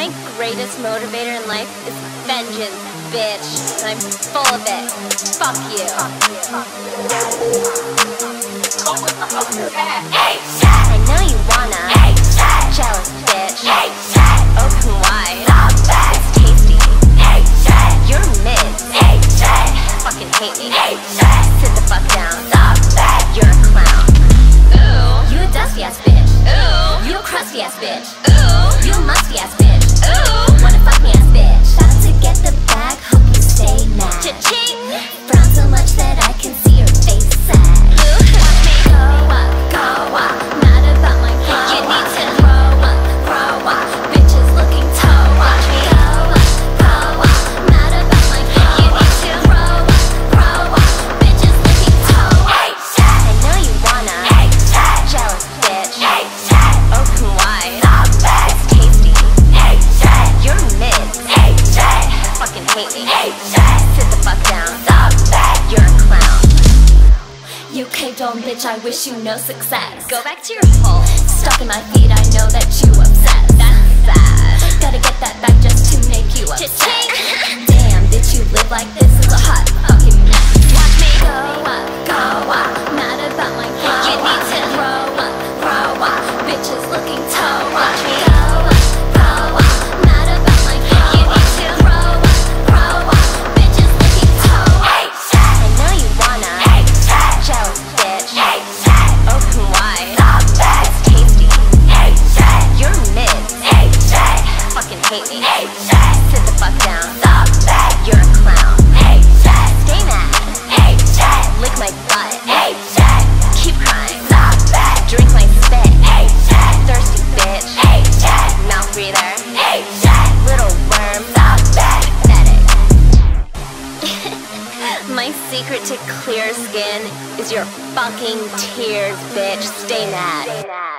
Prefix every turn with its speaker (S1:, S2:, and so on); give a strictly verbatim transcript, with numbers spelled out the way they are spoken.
S1: My greatest motivator in life is vengeance, bitch. And I'm full of it. Fuck you. I know you wanna. Jealous, bitch. Open wide. It's tasty. You're mid. Fucking hate me. Sit the fuck down. You're a clown. Ooh. You a dusty ass bitch. Ooh. You a crusty ass bitch. Ooh. You a musty ass bitch. Ooh. Wanna fuck me ass bitch. About to get the bag, hope you stay mad. Cha-ching. Frown so much that I can see your face sad. You watch me go up, go up. Mad about my grow. You need to grow up, grow up. Bitches looking toe. Watch me go up, go up. Mad about my grow. You need to grow up, grow up. Bitches looking toe. I know you wanna. Jealous bitch. Open wide. It's tasty. You're mid. Fucking hate me. Sit the fuck down. You're a clown. You caved on, bitch, I wish you no success. Go back to your hole. Stuck in my feet, I know that you obsessed. That's sad. Gotta get that back just to make you upset. Damn, bitch, you live like this is a hot fucking mess. Watch me go up, go up. Mad about my grow. You need to grow up, grow up. Bitches looking toe. Watch me go up, go up. Mad about my grow. You need to grow up, grow up. Bitches looking toe. I know you wanna. Jealous bitch. Open wide. It's tasty. You're mid. Fucking hate me. Sit the fuck down. You're a clown. Stay mad. Lick my butt. Keep crying. Drink my spit. Thirsty bitch. Mouth breather. Little worm. Pathetic. My secret to clear skin is your fucking tears, bitch. Stay mad.